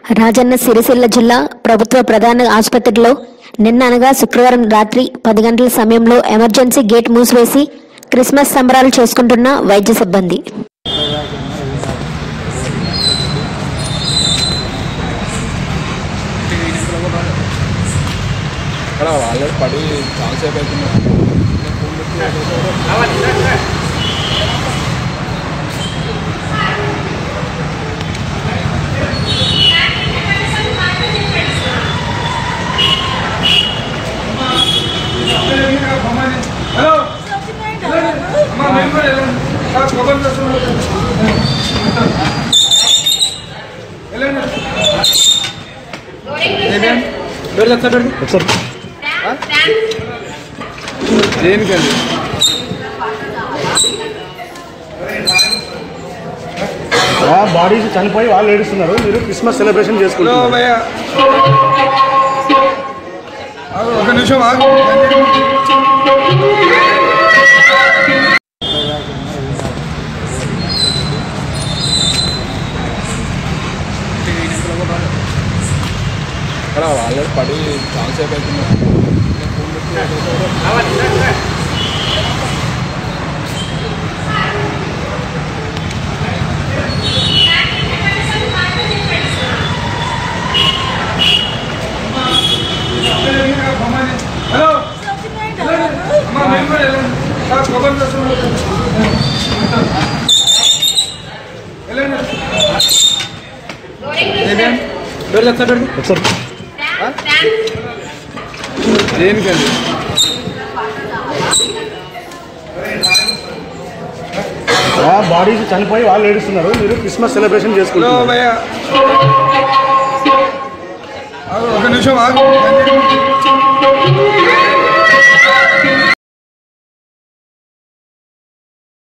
రాజన్న సిరిసిల్ల జిల్లా ప్రభుత్వ ప్రధాన ఆసుపత్రిలో నిన్న అనగా శుక్రవారం రాత్రి 10 గంటల సమయంలో ఎమర్జెన్సీ గేట్ మూసివేసి క్రిస్మస్ సంబరాలు చేసుకుంటున్న వైద్య సిబ్బంది. బాడీస్ చనిపోయి వాళ్ళు ఏడుస్తున్నారు. మీరు క్రిస్మస్ సెలబ్రేషన్ చేసుకుంటున్నారు. ఒక నిమిషం ఆగు. వాళ్ళు పడి చాలాసేపు అవుతున్నారు. దేనికండి బాడీస్ చనిపోయి వాళ్ళు ఏడుస్తున్నారు. మీరు క్రిస్మస్ సెలబ్రేషన్ చేసుకుంటున్నారు. ఒక నిమిషం ఆగు.